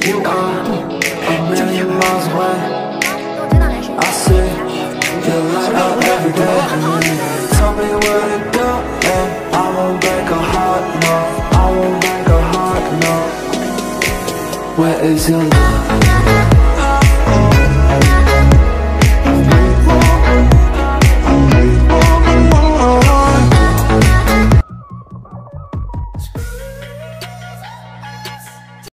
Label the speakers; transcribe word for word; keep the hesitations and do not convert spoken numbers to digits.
Speaker 1: You are a million miles away. I see you light up every day. Tell me where to go, and I won't break a heart, no. I won't break a heart, no. Where is your love?